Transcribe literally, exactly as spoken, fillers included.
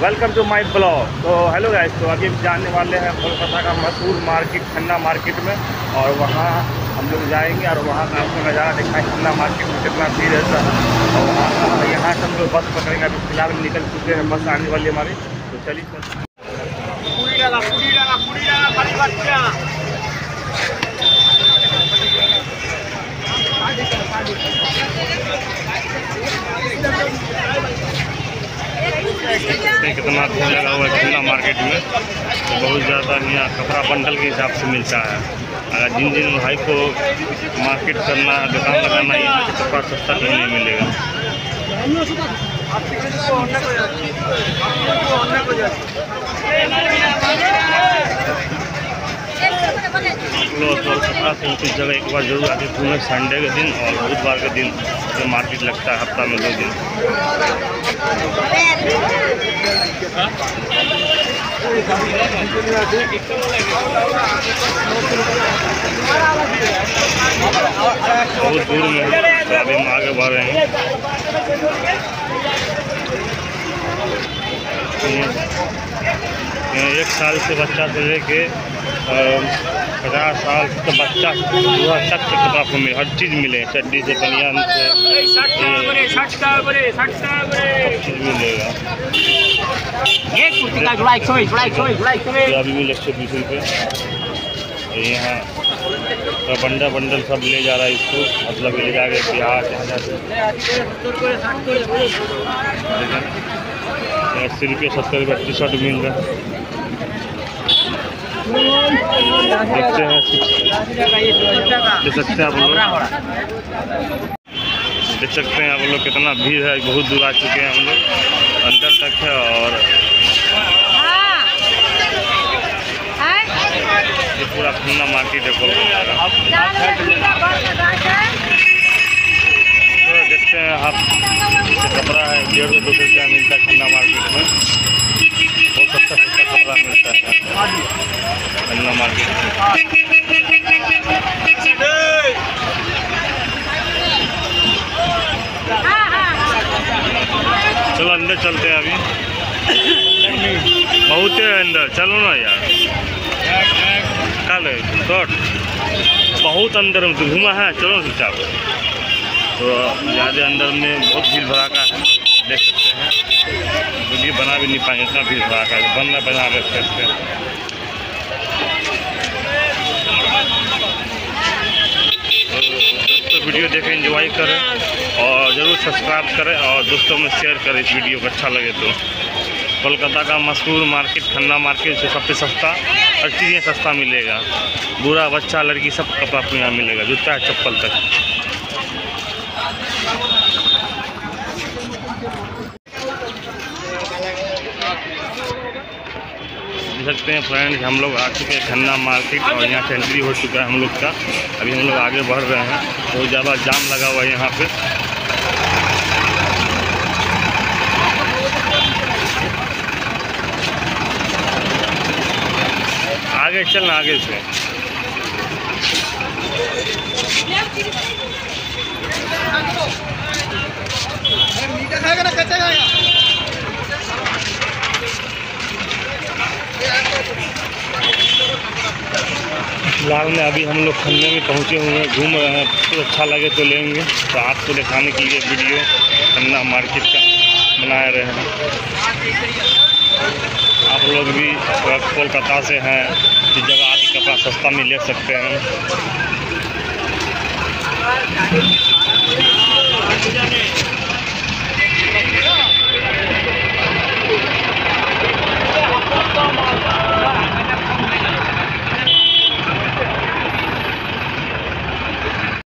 Welcome to my blog. तो hello guys, तो अभी हम जाने वाले हैं कोलकाता का मशहूर मार्केट खन्ना मार्केट में, और वहाँ हम लोग जाएंगे और वहाँ का आपको नज़ारा दिखाएं खन्ना मार्केट में कितना भीड़ रहता है। और वहाँ यहाँ से हम लोग बस पकड़ेंगे। अभी फिलहाल में निकल चुके हैं, बस आने वाली हमारी। तो चलिए चल कितना भीड़ लगा हुआ है खन्ना मार्केट में। तो बहुत ज़्यादा यहाँ कपड़ा बंडल के हिसाब से मिलता है। अगर जिन जिन भाई को मार्केट करना, दुकान लगाना, यहाँ से कपड़ा सस्ता कहीं नहीं मिलेगा। कोलकाता से इस जगह एक बार जरूर आके घूमें। संडे के दिन और बुधवार के दिन ये मार्केट लगता है, हफ्ता में दो दिन। बहुत दूर में तो अभी हम आगे बढ़ रहे हैं। एक साल से बच्चा से लेके पचास साल का बच्चा पूरा तक के कपड़ा आपको मिले, हर चीज़ मिले, चड्डी से बनियान से चीज़ मिलेगा। अभी मिले एक सौ बीस रुपये। यहाँ तो बंडल बंडल सब ले जा रहा है इसको, मतलब ले जाके बिहार जहाँ जाते अस्सी रुपये सत्तर रुपये टी शर्ट मिल रहा है। देखते हैं, देख सकते हैं आप लोग, देख सकते हैं आप लोग कितना भीड़ है। बहुत दूर आ चुके हैं हम लोग, अंदर तक है। और ये पूरा खन्ना मार्केट है कोलकाता का। तो देखते हैं आप, कपड़ा है डेढ़ सौ दो सौ रुपया मिलता है खन्ना मार्केट में। बहुत सस्ता सस्ता कपड़ा मिलता है खन्ना मार्केट में। चलो अंदर चलते हैं। अभी बहुत है अंदर, चलो ना यार। कल शॉर्ट बहुत अंदर में तो घूमा है, चलो चुपचाप। तो ज़्यादा अंदर में बहुत भीड़ भड़ाका है, देख सकते हैं। वीडियो बना भी नहीं पाएंगे, इतना भीड़ भड़ाका है। बनना बना रहे थे। तो वीडियो देखें, एंजॉय करें और ज़रूर सब्सक्राइब करें और दोस्तों में शेयर करें इस वीडियो को अच्छा लगे तो। कोलकाता का मशहूर मार्केट खन्ना मार्केट से सबसे सस्ता, हर चीज़ें सस्ता मिलेगा। बूढ़ा बच्चा लड़की सब कपड़ा आपको यहाँ मिलेगा, जूता चप्पल तक। देख सकते हैं फ्रेंड्स, हम लोग आ चुके हैं खन्ना मार्केट और यहाँ से एंट्री हो चुका है हम लोग का। अभी हम लोग आगे बढ़ रहे हैं। बहुत ज़्यादा जाम लगा हुआ है यहाँ पे। आगे चलना, आगे से फिलहाल में अभी हम लोग खन्ने में पहुँचे हुए हैं, घूम रहे हैं। कुछ अच्छा लगे तो लेंगे। तो आपको दिखाने के लिए वीडियो खन्ना मार्केट का बना रहे हैं। आप लोग भी कोलकाता से हैं, इस जगह आके कपड़ा सस्ता में ले सकते हैं।